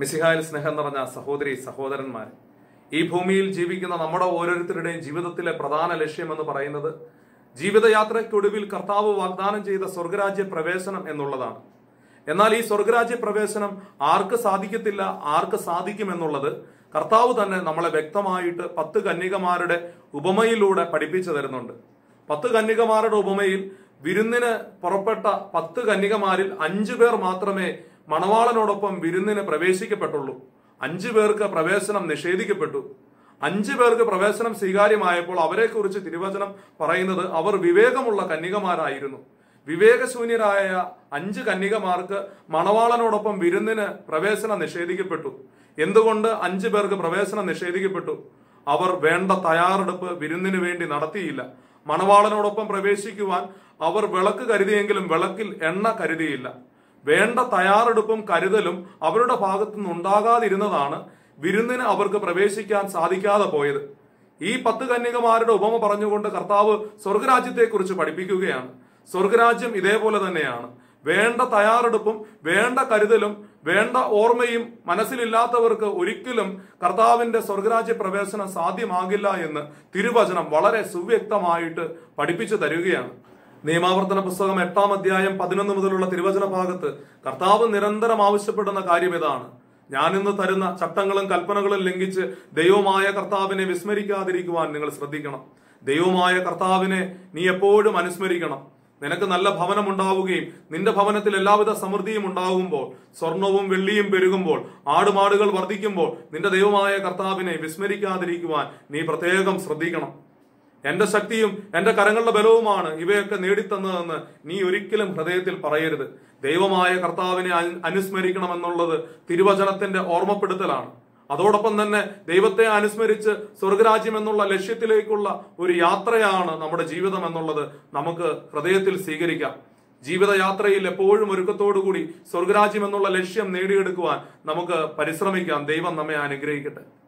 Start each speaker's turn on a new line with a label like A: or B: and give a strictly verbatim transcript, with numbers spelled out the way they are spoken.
A: മിശിഹായിൽ സ്നേഹം നിറഞ്ഞ സഹോദരി സഹോദരന്മാരെ, ഈ ഭൂമിയിൽ ജീവിക്കുന്ന നമ്മുടെ ഓരോരുത്തരുടെയും ജീവിതത്തിലെ പ്രധാന ലക്ഷ്യമെന്ന് പറയുന്നത് ജീവിതയാത്രയ്ക്കൊടുവിൽ കർത്താവ് വാഗ്ദാനം ചെയ്ത സ്വർഗരാജ്യ പ്രവേശനം എന്നുള്ളതാണ്. എന്നാൽ ഈ സ്വർഗരാജ്യ പ്രവേശനം ആർക്ക് സാധിക്കത്തില്ല, ആർക്ക് സാധിക്കുമെന്നുള്ളത് കർത്താവ് തന്നെ നമ്മളെ വ്യക്തമായിട്ട് പത്ത് കന്യകമാരുടെ ഉപമയിലൂടെ പഠിപ്പിച്ചു തരുന്നുണ്ട്. പത്ത് കന്യകമാരുടെ ഉപമയിൽ വിരുന്നിന് പുറപ്പെട്ട പത്ത് കന്യകമാരിൽ അഞ്ചു പേർ മാത്രമേ മണവാളനോടൊപ്പം വിരുന്നിന് പ്രവേശിക്കപ്പെട്ടുള്ളൂ. അഞ്ചു പേർക്ക് പ്രവേശനം നിഷേധിക്കപ്പെട്ടു. അഞ്ചു പേർക്ക് പ്രവേശനം സ്വീകാര്യമായപ്പോൾ അവരെ കുറിച്ച് തിരുവചനം പറയുന്നത് അവർ വിവേകമുള്ള കന്യകമാരായിരുന്നു. വിവേകശൂന്യരായ അഞ്ച് കന്യകമാർക്ക് മണവാളനോടൊപ്പം വിരുന്നിന് പ്രവേശനം നിഷേധിക്കപ്പെട്ടു. എന്തുകൊണ്ട് അഞ്ചു പേർക്ക് പ്രവേശനം നിഷേധിക്കപ്പെട്ടു? അവർ വേണ്ട തയ്യാറെടുപ്പ് വിരുന്നിന് വേണ്ടി നടത്തിയില്ല. മണവാളനോടൊപ്പം പ്രവേശിക്കുവാൻ അവർ വിളക്ക് കരുതിയെങ്കിലും വിളക്കിൽ എണ്ണ കരുതിയില്ല. വേണ്ട തയ്യാറെടുപ്പും കരുതലും അവരുടെ ഭാഗത്തു നിന്ന് ഉണ്ടാകാതിരുന്നതാണ് വിരുന്നിന് അവർക്ക് പ്രവേശിക്കാൻ സാധിക്കാതെ പോയത്. ഈ പത്ത് കന്യകമാരുടെ ഉപമ പറഞ്ഞുകൊണ്ട് കർത്താവ് സ്വർഗരാജ്യത്തെക്കുറിച്ച് പഠിപ്പിക്കുകയാണ്. സ്വർഗരാജ്യം ഇതേപോലെ തന്നെയാണ്. വേണ്ട തയ്യാറെടുപ്പും വേണ്ട കരുതലും വേണ്ട ഓർമ്മയും മനസ്സിലില്ലാത്തവർക്ക് ഒരിക്കലും കർത്താവിന്റെ സ്വർഗരാജ്യ പ്രവേശനം സാധ്യമാകില്ല എന്ന് തിരുവചനം വളരെ സുവ്യക്തമായിട്ട് പഠിപ്പിച്ചു തരികയാണ്. നിയമാവർത്തന പുസ്തകം എട്ടാം അധ്യായം പതിനൊന്ന് മുതലുള്ള തിരുവചന ഭാഗത്ത് കർത്താവ് നിരന്തരം ആവശ്യപ്പെടുന്ന കാര്യം ഇതാണ്: ഞാനിന്ന് തരുന്ന ചട്ടങ്ങളും കൽപ്പനകളും ലംഘിച്ച് ദൈവമായ കർത്താവിനെ വിസ്മരിക്കാതിരിക്കുവാൻ നിങ്ങൾ ശ്രദ്ധിക്കണം. ദൈവമായ കർത്താവിനെ നീ എപ്പോഴും അനുസ്മരിക്കണം. നിനക്ക് നല്ല ഭവനം ഉണ്ടാവുകയും നിന്റെ ഭവനത്തിൽ എല്ലാവിധ സമൃദ്ധിയും ഉണ്ടാകുമ്പോൾ, സ്വർണവും വെള്ളിയും പെരുകുമ്പോൾ, ആടുമാടുകൾ വർദ്ധിക്കുമ്പോൾ നിന്റെ ദൈവമായ കർത്താവിനെ വിസ്മരിക്കാതിരിക്കുവാൻ നീ പ്രത്യേകം ശ്രദ്ധിക്കണം. എന്റെ ശക്തിയും എന്റെ കരങ്ങളുടെ ബലവുമാണ് ഇവയൊക്കെ നേടിത്തന്നതെന്ന് നീ ഒരിക്കലും ഹൃദയത്തിൽ പറയരുത്. ദൈവമായ കർത്താവിനെ അനുസ്മരിക്കണമെന്നുള്ളത് തിരുവചനത്തിന്റെ ഓർമ്മപ്പെടുത്തലാണ്. അതോടൊപ്പം തന്നെ ദൈവത്തെ അനുസ്മരിച്ച് സ്വർഗരാജ്യം എന്നുള്ള ലക്ഷ്യത്തിലേക്കുള്ള ഒരു യാത്രയാണ് നമ്മുടെ ജീവിതം എന്നുള്ളത് നമുക്ക് ഹൃദയത്തിൽ സ്വീകരിക്കാം. ജീവിതയാത്രയിൽ എപ്പോഴും ഒരുക്കത്തോടുകൂടി സ്വർഗരാജ്യം എന്നുള്ള ലക്ഷ്യം നേടിയെടുക്കുവാൻ നമുക്ക് പരിശ്രമിക്കാം. ദൈവം നമ്മെ അനുഗ്രഹിക്കട്ടെ.